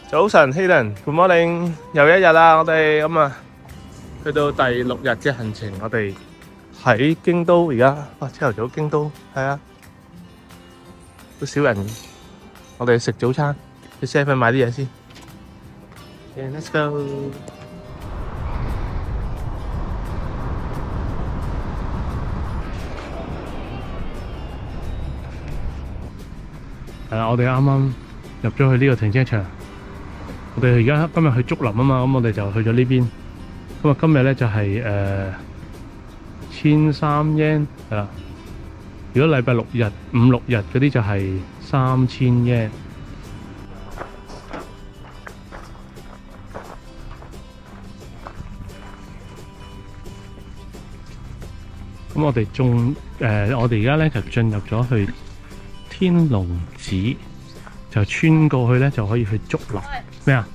早晨 ，Hayden，Good morning， 又一日啦，我哋咁啊，去到第6日嘅行程，我哋喺京都而家，哇，朝頭早京都，係啊，好少人，我哋食早餐，去 7-Eleven 買啲嘢先。Let's go。係啦，我哋啱啱入咗去呢個停車場。我哋而家今日去竹林啊嘛，咁我哋就去咗呢邊。咁啊，今日咧就係1300 yen 係啦。如果禮拜6日、5、6日嗰啲就係3000 yen。咁我哋我哋而家咧就進入咗去天龍寺，就穿過去咧就可以去竹林。咩啊？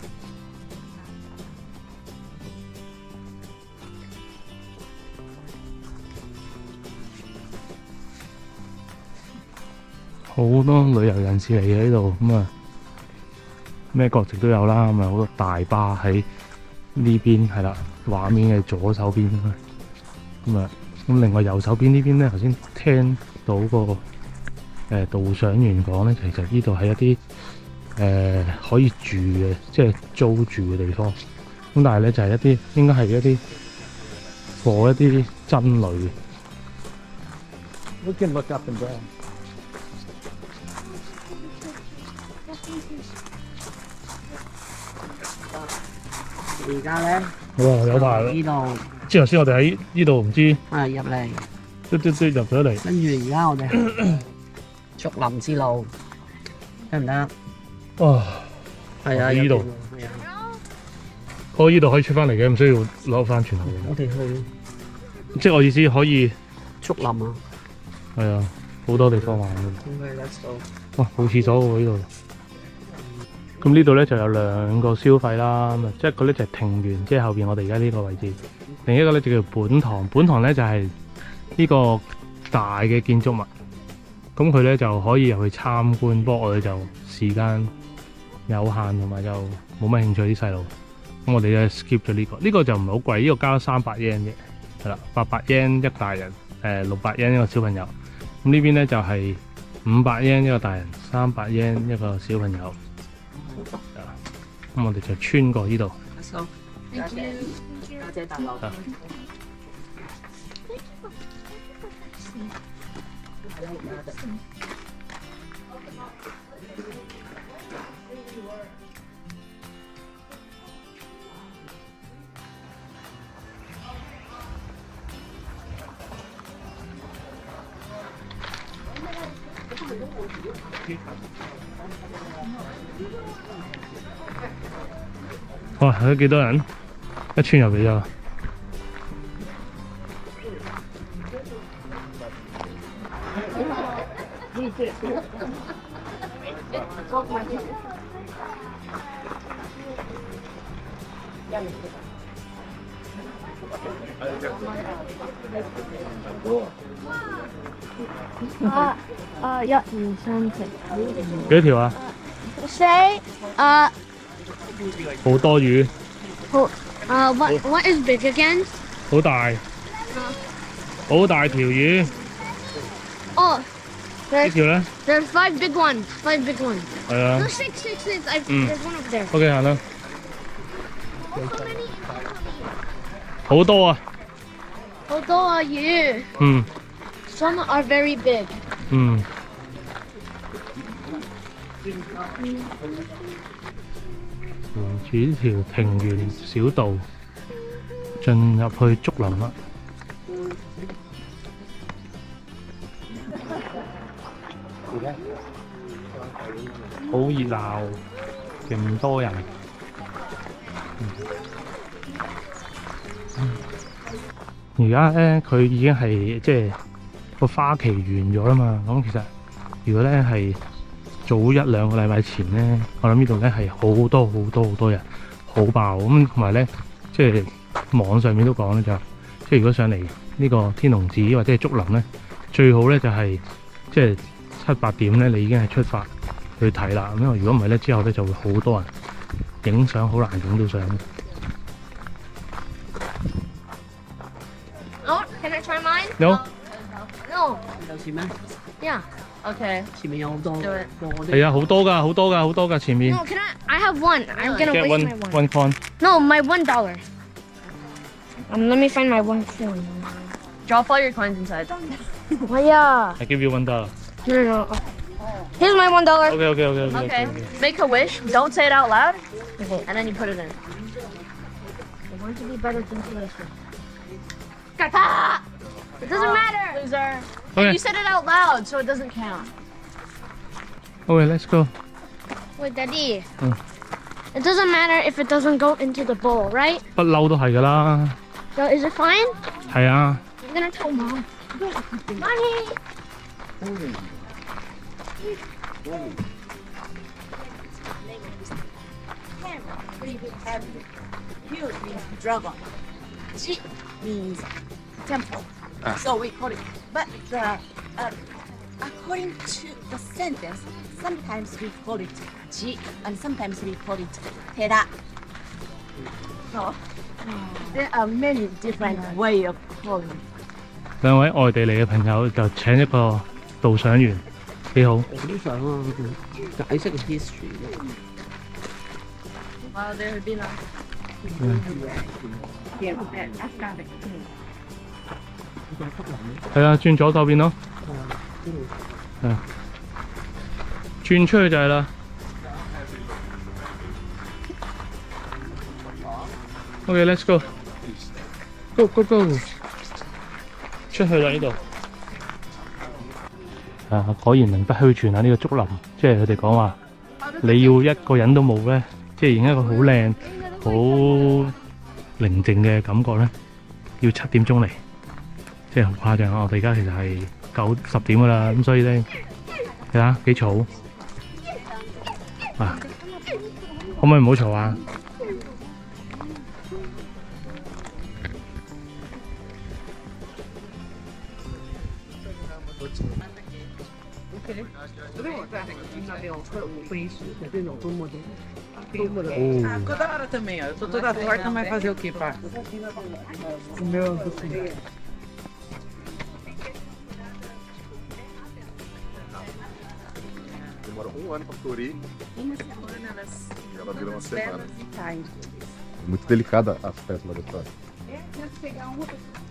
好多旅遊人士嚟嘅呢度，咁啊咩國籍都有啦，咁啊好多大巴喺呢邊係啦，畫面嘅左手邊咁啊，咁另外右手邊呢邊咧，頭先聽到個導賞員講咧，其實呢度係一啲可以住嘅，即係租住嘅地方。咁但係咧就係一啲應該係一啲貨一啲僧侶。Look up and down。 而家咧， 哇，有排啦！ 呢度， 之後先我哋喺呢度唔知入嚟， 嘟入咗嚟。 跟住而家我哋行竹林之路，得唔得？ 哇！ 係啊， 呢度， 係啊， 我呢度可以出翻嚟嘅，唔需要攞翻轉頭嘅。 我哋去即係我意思可以竹林啊！ 係啊，好多地方玩嘅。 Let's go。 哇，冇廁所喎呢度。咁呢度咧就有2個消費啦，咁啊，即係一個咧就係庭園，即係後邊我哋而家呢個位置；另一個咧就叫本堂。本堂咧就係呢個大嘅建築物，咁佢咧就可以入去參觀。不過我哋就時間有限，同埋就冇乜興趣啲細路，咁我哋就 skip 咗呢個。呢個就唔係好貴，呢個交300 yen 嘅，係啦，800 yen 一大人，600 yen 一個小朋友。咁呢邊咧就係500 yen 一個大人，300 yen 一個小朋友。咁我哋就穿過呢度。 Let's go。多謝大佬。 哇！睇幾多人？一穿入嚟咗。 1、2、3、4。 幾多條啊？好多魚。 What is big again? 好大。好大條魚。 Oh, 呢條咧？ there's 5 big ones. 5 big ones. 係啊。 No, 6. There's one over there. OK， 行啦。好多啊。 好多啊魚。Some are very big. 沿住呢條庭園小道進入去竹林啦。好熱鬧，勁多人。而家咧，佢已經係即係個花期完咗啦嘛。咁其實如果咧係早1、2個禮拜前咧，我諗呢度咧係好多人，好爆咁。同埋咧，即係網上面都講咧，就即係如果上嚟呢個天龍寺或者係竹林咧，最好咧就係即係7、8點咧，你已經係出發去睇啦。因為如果唔係咧，之後咧就會好多人。 影相好難影到相。 Oh, can I try mine? No？ No. 有錢咩？ Yeah. Okay. 前面有好多。 係啊，好多㗎，好多㗎，好多㗎前面。 No, can I have one. I'm gonna Get waste one my one. one coin. No, my $1. Let me find my one coin. Drop all your coins inside. Oh yeah. I give you $1. No, no, no. Here's my $1. Okay. Make a wish. Don't say it out loud. Okay. And then you put it in. I want to be better than this one. Kata! It doesn't matter. Loser. Okay. You said it out loud, so it doesn't count. Okay, let's go. Wait, Daddy. Mm. It doesn't matter if it doesn't go into the bowl, right? 不嬲都係㗎啦。 So is it fine? 係啊。 I'm gonna tell Mom. Mommy! Here means dragon. Ji means temple. So we call it. But according to the sentence, sometimes we call it ji and sometimes we call it tera. So there are many different way of calling. 兩位外地嚟嘅朋友就請一個導賞員，幾好。 我都想啊，解釋 history 嘅。 Wow, there would be nice. 係啊，轉左手邊咯。係啊，轉出去就係啦。Okay, let's go. Go go go. 出去啦呢度。果然名不虛傳啊！呢個竹林，即係佢哋講話，你要一個人都冇咧，即係影一個好靚、好寧靜嘅感覺咧，要7點鐘嚟，即係好誇張啊！我哋而家其實係9、10點噶啦，咁所以咧，睇下幾嘈啊！可唔可以唔好嘈啊？ Toda hora também, ó. Eu tô toda torta, mas fazer o que, pá? O meu assim. Demora um ano para florir. Uma semana elas. Ela vira uma semana. Caem. Muito delicada as pétalas da história. É, deve pegar uma.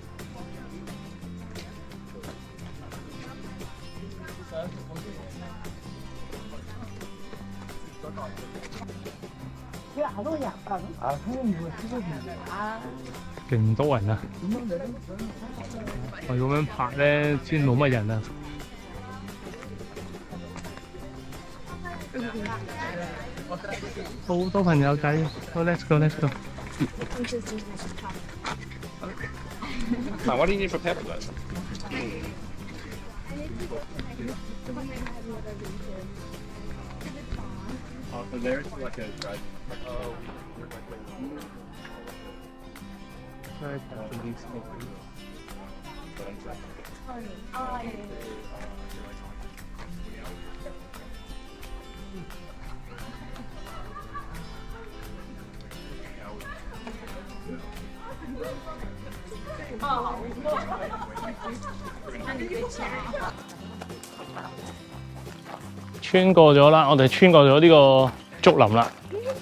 Ah, 勁多人啊！我咁樣拍咧，先冇乜人啊！好多朋友仔，好 let's go let's go。 now what do you need for peppers? So there's like a dried. 穿過咗啦，我哋穿過咗呢個竹林啦。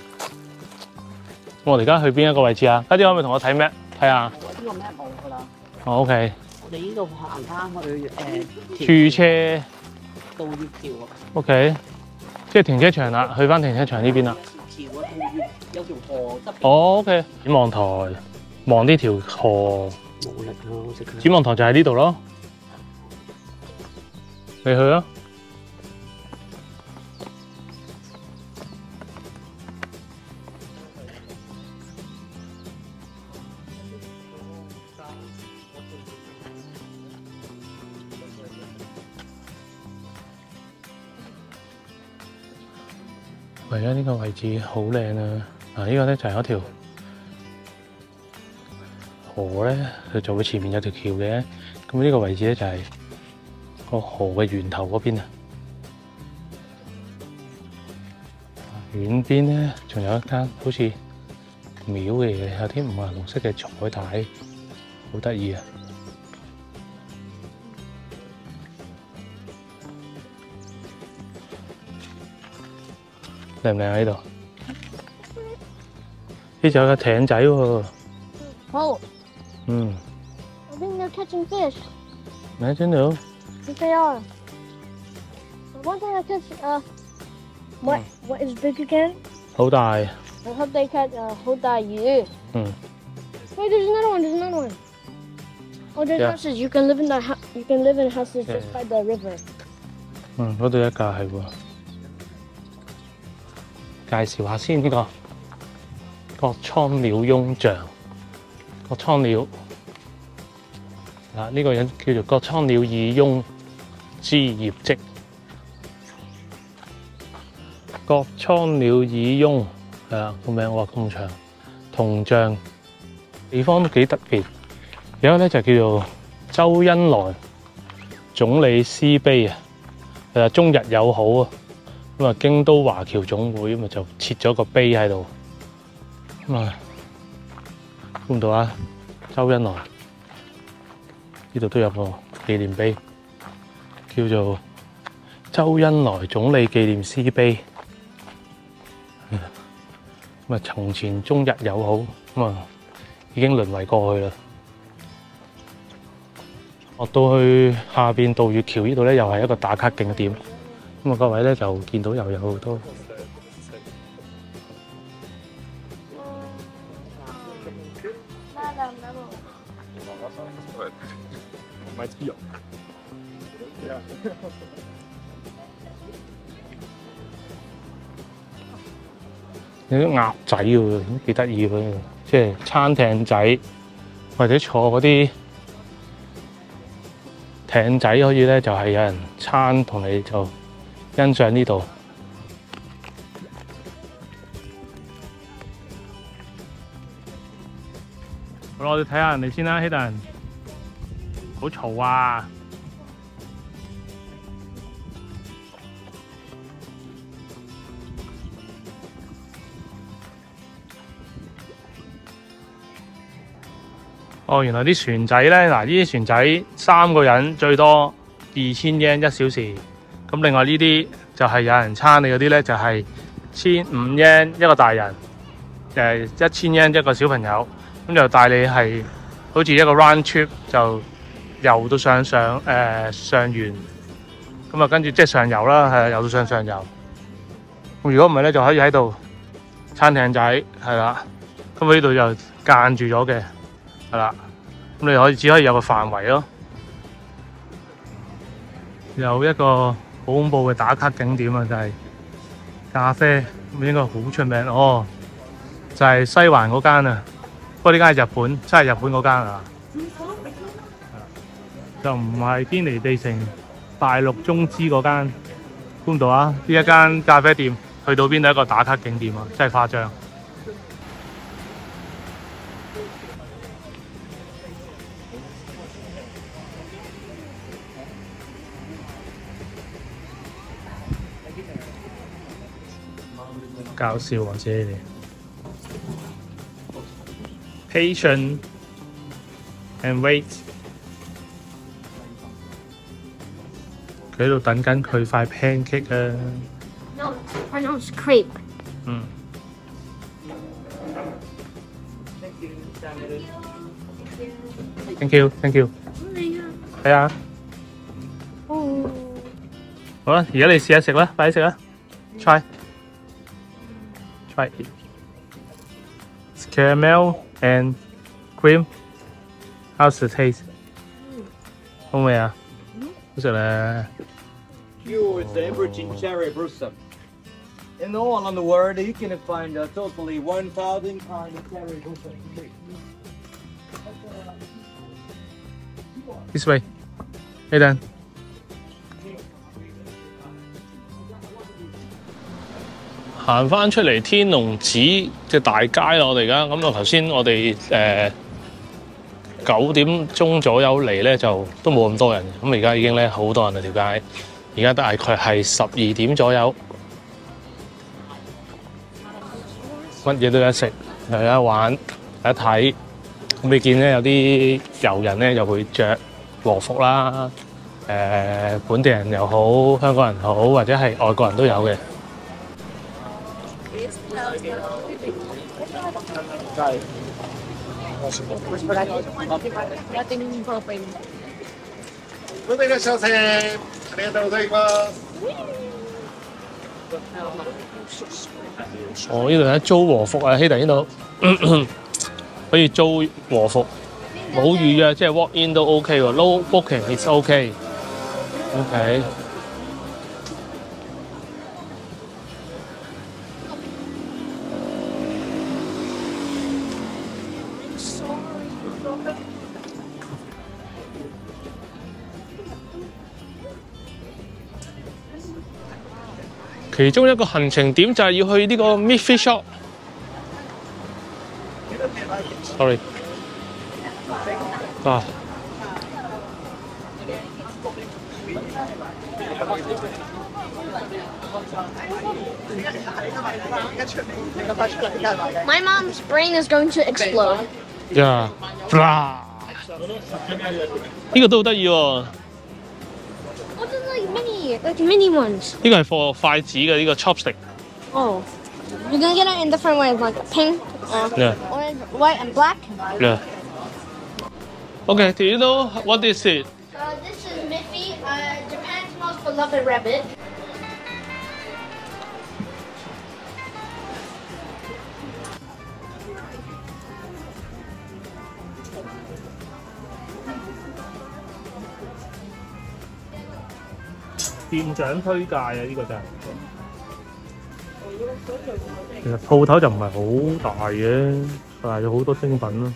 我哋而家去邊一個位置啊？家姐可唔可以同我睇咩？睇下。 呢個咩冇㗎啦。 哦 ，OK。 我哋呢度行翻去駐車。 道月橋啊。 OK。即係停車場啦，去翻停車場呢邊啦。 橋啊，道月有條河側邊。 哦 ，OK。展望台，望呢條河。 冇力咯，即刻。 展望台就喺呢度咯。你去啊！ 而家呢個位置好靚啊！嗱，呢個咧就係嗰條河咧，佢就會前面有條橋嘅。咁呢個位置咧就係個河嘅源頭嗰邊啊。 遠邊咧仲有一間好似廟嘅嘢，有啲五顏六色嘅彩帶，好得意啊！靚唔靚啊？呢度？呢仲有個艇仔喎。 Oh, 嗯， I think they're catching fish. 你真到？ Yes, they are. One time I catch what is big again? 好大。 I hope they catch whole day. 嗯。 Wait, there's another one. There's another one. Oh, there's Yeah. houses. You can live in the You can live in houses Yeah. just by the river. 嗯，嗰度一架係喎。介紹下先呢個角蒼鳥翁像，角蒼鳥嗱呢個人叫做角蒼鳥義翁之業績，角蒼鳥義翁係啦個名哇咁長，銅像地方都幾特別，有一個咧就叫做周恩來總理詩碑啊，係啊中日友好啊。咁啊，京都華僑總會咁啊就設咗個碑喺度，咁啊估唔到啊，周恩來呢度都有個紀念碑，叫做周恩來總理紀念詩碑。咁啊，從前中日友好，咁啊已經淪為過去啦。落到去下邊渡月橋呢度咧，又係一個打卡景點。咁啊，各位咧就見到又有好多買豬肉。 有啲鴨仔喎，都幾得意喎，即係餐艇仔或者坐嗰啲艇仔可以咧，就係有人撐同你就欣賞呢度。好啦，我哋睇下人哋先啦，希頓。好嘈啊！哦，原來啲船仔咧，嗱呢啲船仔3個人最多2000 yen 1小時。咁另外呢啲就係有人撐你嗰啲咧，就係1500 yen 一個大人，1000 yen 一個小朋友。咁就帶你係好似一個 round trip 就遊到上元。咁啊跟住即係上游啦，係遊到上游。咁如果唔係咧，就可以喺度撐艇仔係啦。咁佢呢度就間住咗嘅。係啦，咁你只可以有個範圍咯。有一個好恐怖嘅打卡景點啊，就係咖啡，咁應該好出名哦。就係西環嗰間啊，不過呢間係日本，真係日本嗰間啊，就唔係堅尼地城大陸中資嗰間。估唔到啊！呢一間咖啡店去到邊都係一個打卡景點啊，真係誇張。搞笑或者你哋 patient and wait， 佢喺度等緊佢塊 pancake 啊。 No, pronounced crepe. 嗯。Thank you, thank you。係啊。好啦，而家你試下食啦，快啲食啦 ，try。Try it. It's caramel and cream. How's the taste? 好味啊？好食咧。 Pure virgin cherry blossom. In all on the world, you can find totally 1,000 kind of cherry blossom tree. This way. Hayden. 行翻出嚟天龍寺嘅大街啦，我哋而家咁啊，頭先我哋9點鐘左右嚟咧，就都冇咁多人。咁而家已經咧好多人啦條街，而家大概係12點左右。 乜嘢都有得食，又有得玩，有得睇。咁你見咧有啲遊人咧又會着和服啦，本地人又好，香港人好，或者係外國人都有嘅。哦，呢度有得租和服啊，希特呢度可以租和服，冇預約，即係 walk in 都 OK 喎 ，no booking is OK。OK。其中一個行程點就係要去呢個 meat fish shop。Sorry。啊。 My mom's brain is going to explode. 呀！呢個都好得意喎。 What is like mini ones? 呢個係放筷子嘅呢個 chopstick。 Oh, you're gonna get it in different ways, like pink, Yeah. orange, white, and black. Yeah. Okay, do you know what is it? This is Miffy, Japan's most beloved rabbit. 店長推介啊！呢個就係，其實鋪頭就唔係好大嘅，但係有好多精品咯。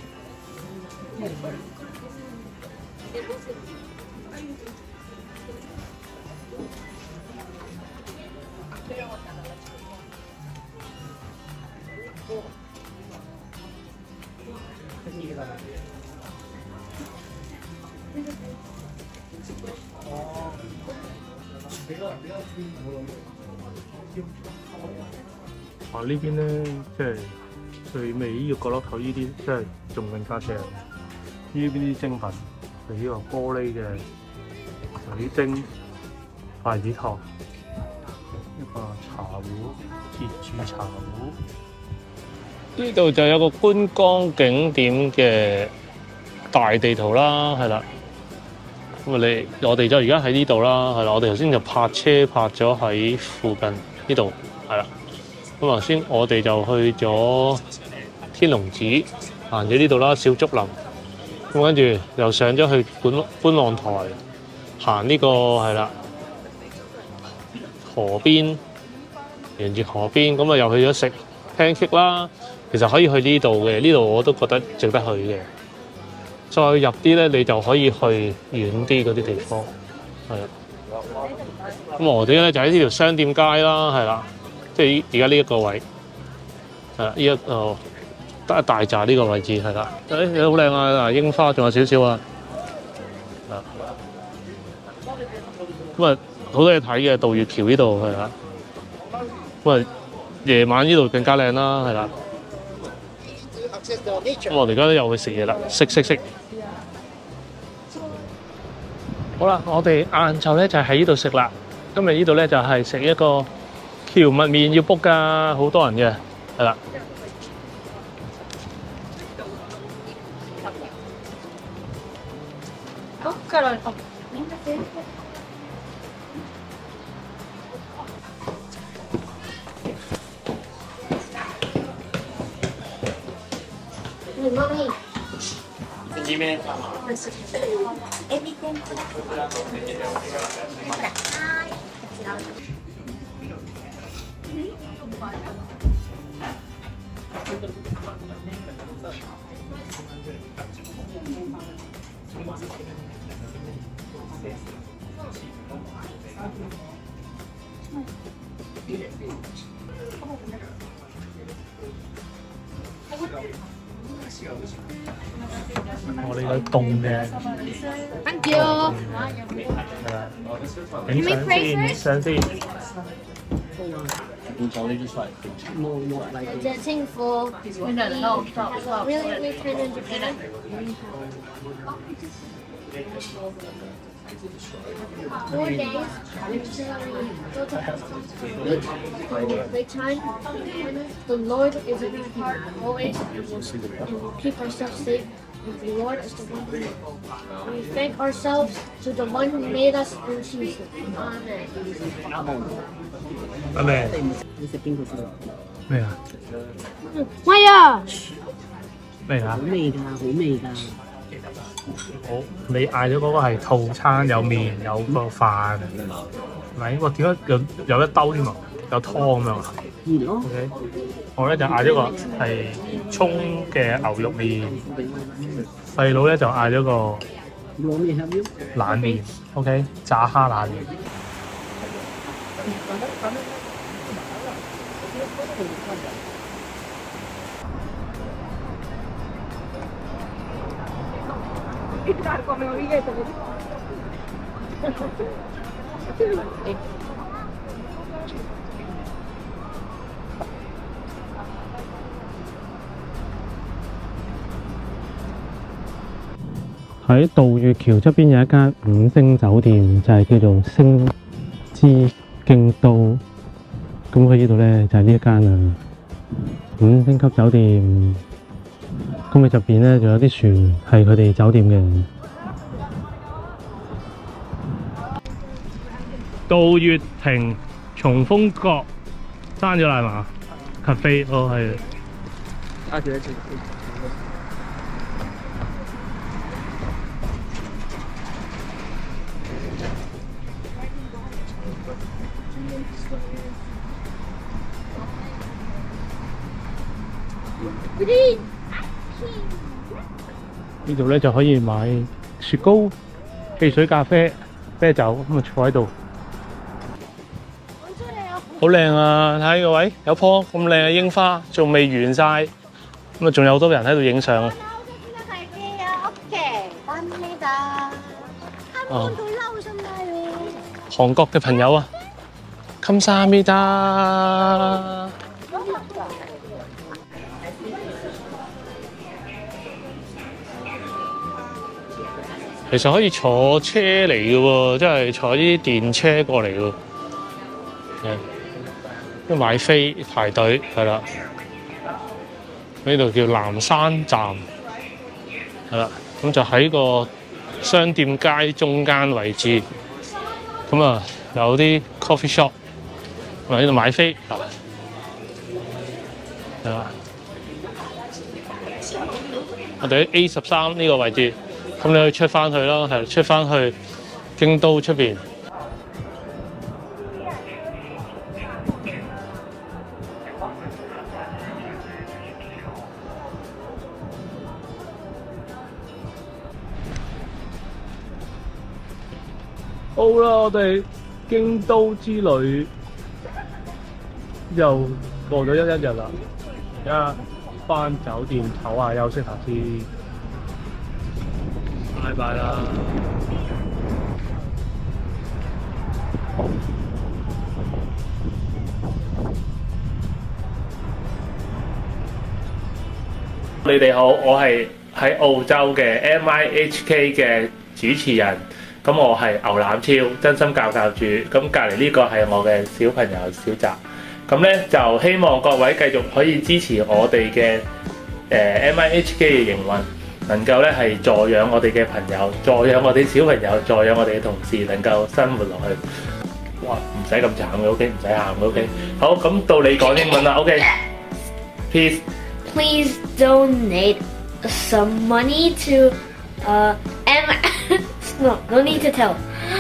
呢邊咧，即係最尾呢個角落頭呢啲，即係仲更加正。呢邊啲精品，譬如呢個玻璃嘅水晶筷子托，一個茶壺鐵柱茶壺。呢度就有個觀光景點嘅大地圖啦，係啦。咁我哋就而家喺呢度啦，係啦。我哋頭先就泊車泊咗喺附近呢度，係啦。咁頭先我哋就去咗天龍寺，行咗呢度啦，小竹林。咁跟住又上咗去觀浪台，行呢個係啦河邊，沿住河邊，咁啊又去咗食 pancake 啦。其實可以去呢度嘅，呢度我都覺得值得去嘅。再入啲咧，你就可以去遠啲嗰啲地方，係啦。咁我哋咧就喺呢條商店街啦，係啦。即係而家呢一個位，係啦，呢一個得一大紮呢個位置係啦，好靚啊！嗱，櫻花仲有少少啊，咁啊好多嘢睇嘅，渡月橋呢度係啦，咁啊夜晚呢度更加靚啦，係啦。咁我哋而家都又去食嘢啦，食。好啦，我哋晏晝咧就喺呢度食啦。今日呢度咧就係食一個蕎麥麵要 book 㗎，好多人嘅，係啦。 Mommy. 我哋有凍嘅。 Thank you. 係啦，影相先。 冇嚟嘅。 只清貨 No, stop. really we turn into dinner. 4 days until we go to big time. The Lord is in our heart always, and we'll keep ourselves safe. And the Lord is the one who we thank ourselves to the one who made us in Jesus. Amen. 阿咩你食邊個先？ 咩啊？ 喂啊！ 咩啊好？味㗎，好味㗎。 好，你嗌咗嗰個係套餐，有麵有個飯，係咪？哇！點解有一兜添啊？有湯咁樣啊熱咯， ？OK， 我咧就嗌咗個係葱嘅牛肉麵，細佬咧就嗌咗個攞咩合腰？ 冷麵 ，OK， 炸蝦冷麵。喺渡月橋側邊有一間5星酒店，就係叫做星之京都。咁佢呢度咧就係呢一間啊5星級酒店。咁佢入邊咧仲有啲船係佢哋酒店嘅。渡月亭松風閣閂咗啦係嘛？cafe哦係。 加住一次。 呢度咧就可以買雪糕、汽水、咖啡、啤酒，咁啊坐喺度。好靚啊！睇下呢個位有棵咁靚嘅櫻花，仲未完晒，咁啊仲有好多人喺度影相。韓國嘅朋友啊，감사합니다。其實可以坐車嚟嘅喎，即係坐啲電車過嚟嘅。都買飛排隊係啦，呢度叫南山站係啦，咁就喺個商店街中間位置，咁啊有啲 coffee shop， 喺呢度買飛係啦。我哋喺 A13呢個位置，咁你可以出翻去咯，係出翻去京都出邊。好啦，我哋京都之旅又過咗一日啦，而家返酒店唞下休息下先，拜拜啦。你哋好，我係喺澳洲嘅 MIHK 嘅主持人。咁我係牛腩超真心教教主，咁隔離呢個係我嘅小朋友小澤。咁咧就希望各位繼續可以支持我哋嘅MIHK 嘅營運，能夠咧係助養我哋嘅朋友，助養我哋小朋友，助養我哋嘅同事，能夠生活落去。哇，唔使咁慘嘅 ，OK， 唔使喊嘅 ，OK。好，咁到你講英文啦 ，OK。Please donate some money to No, no need to tell.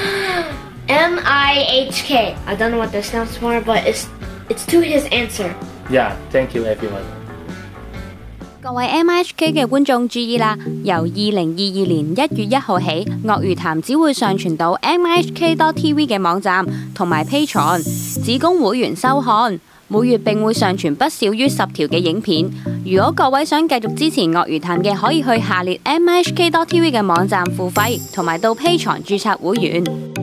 MIHK. I don't know what that stands for, but it's to his answer. Yeah, thank you everyone. 各位 MIHK 嘅觀眾注意啦！由2022年1月1號起，鱷魚潭只會上傳到 MIHK.TV 嘅網站同埋 Patreon， 只供會員收看。每月並會上傳不少於10條嘅影片。如果各位想繼續支持鱷魚潭嘅，可以去下列 MIHK.TV 嘅網站付費，同埋到 Patreon 註冊會員。